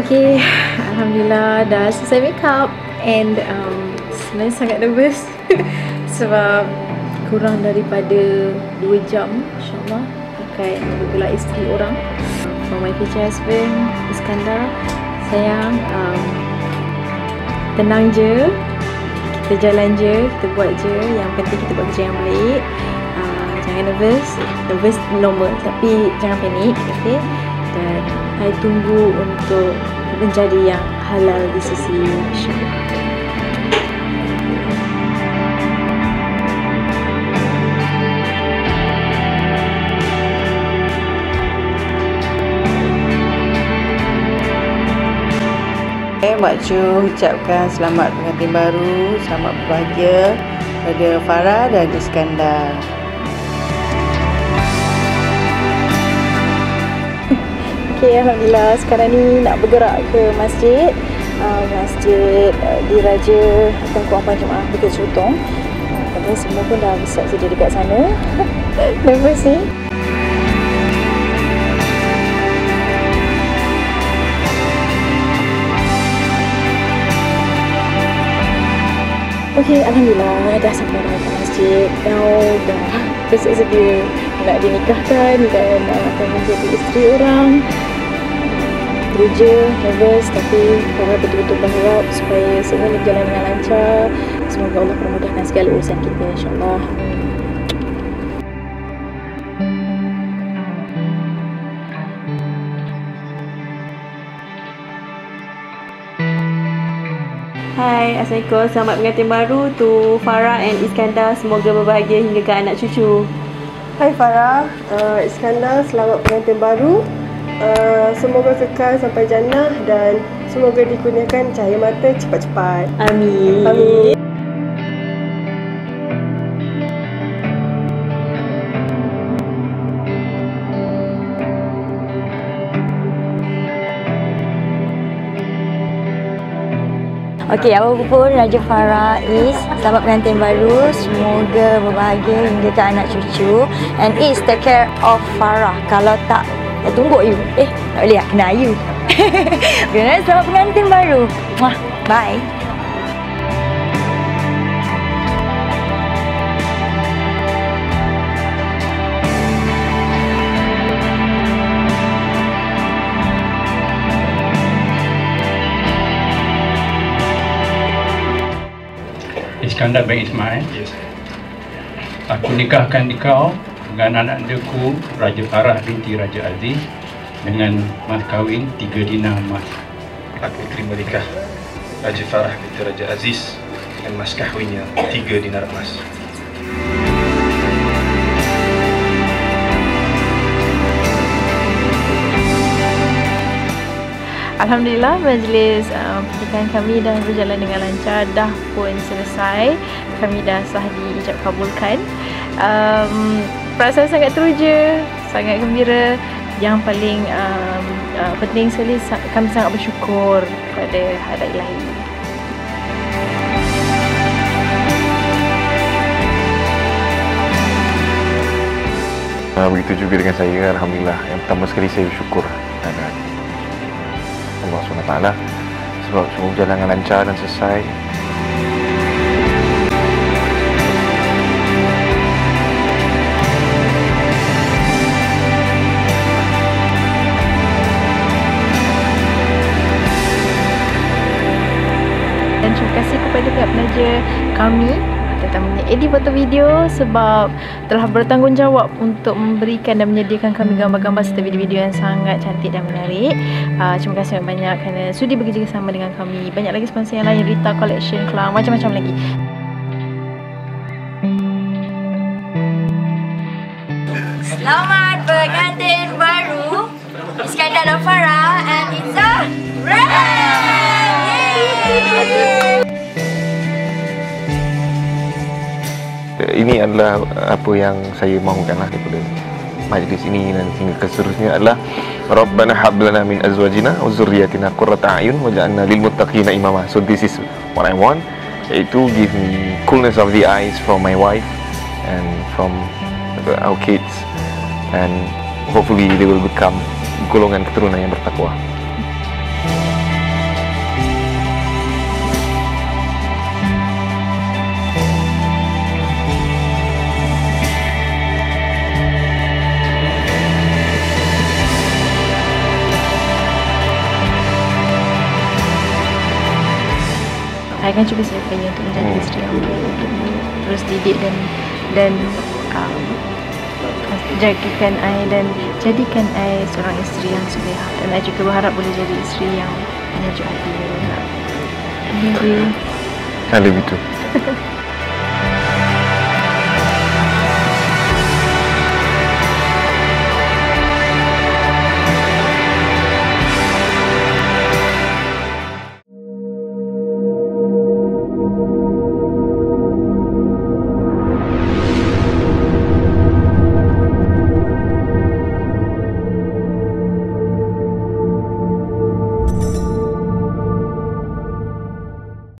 Okay, Alhamdulillah dah selesai make up and sebenarnya sangat nervous sebab kurang daripada 2 jam insyaAllah akan membelah isteri orang. For my future husband Iskandar, sayang, tenang je, kita jalan je, kita buat je, yang penting kita buat kerja yang baik. Jangan nervous normal, tapi jangan panik, okay? Dan saya tunggu untuk menjadi yang halal di sisi syariah. Mak Cu ucapkan selamat pengantin baru, selamat berbahagia pada Farah dan Iskandar. Okay, Alhamdulillah sekarang ni nak bergerak ke masjid Diraja Tengku Ampan Jemaah Bukit Serutong. Padahal semua pun dah besar sedia dekat sana. Nervous ni. Okay, Alhamdulillah dah sampai ke masjid. Now dah besar sedia nak dinikahkan dan akan menjadi isteri orang. Gereja, nervous, tapi Farah betul-betul berharap supaya semua berjalan dengan lancar. Semoga Allah permudahkan segala urusan kita, insyaAllah. Hai, Assalamualaikum. Selamat pengantin baru to Farah and Iskandar. Semoga berbahagia hingga ke anak cucu. Hai Farah, Iskandar, selamat pengantin baru. Semoga kekal sampai jannah dan semoga dikurniakan cahaya mata cepat-cepat. Amin. Amin. Okey, apa pun Raja Farah Is, selamat pengantin baru. Semoga berbahagia hingga ke anak cucu. And Is, take care of Farah. Kalau tak, tumbuk you. Tak boleh lah, kena you. Okay, selamat pengantin baru. Bye. Iskandar bin Ismail. Aku nikahkan kau dengan anak anakku Raja Farah binti Raja Aziz dengan mas kahwin 3 dinar emas. Aku terima nikah Raja Farah binti Raja Aziz dengan mas kahwinnya 3 dinar emas. Alhamdulillah majlis pernikahan kami dah berjalan dengan lancar, dah pun selesai. Kami dah sah diijab kabulkan. Perasaan sangat teruja, sangat gembira. Yang paling penting sekali, kami sangat bersyukur kepada hadrat Ilahi. Begitu juga dengan saya, Alhamdulillah. Yang pertama sekali saya bersyukur kepada Allah SWT sebab semua berjalan dengan lancar dan selesai. Dan terima kasih kepada pihak penaja kami, terutamanya Eddie PhotoVideo, sebab telah bertanggungjawab untuk memberikan dan menyediakan kami gambar-gambar serta video-video yang sangat cantik dan menarik. Terima kasih banyak kerana sudi bekerja sama dengan kami. Banyak lagi sponsor yang lain, Rita Collection, Kelang, macam-macam lagi. Selamat pengantin baru Iskandar dan Farah, and it's a wrap! Ini adalah apa yang saya mahukanlah daripada majlis ini dan hingga ke seterusnya adalah Rabbana hab lana min azwajina wa zurriyyatina qurrata a'yun waj'alna lil muttaqina imama. So this is what I want, iaitu give me coolness of the eyes from my wife and from our kids, and hopefully they will become golongan keturunan yang bertakwa. akan cuba saya upaya untuk menjadi isteri yang baik, untuk terus didik dan jagakan I dan jadikan I seorang isteri yang soleha, dan I juga berharap boleh jadi isteri yang menyejuk hati. I love you too.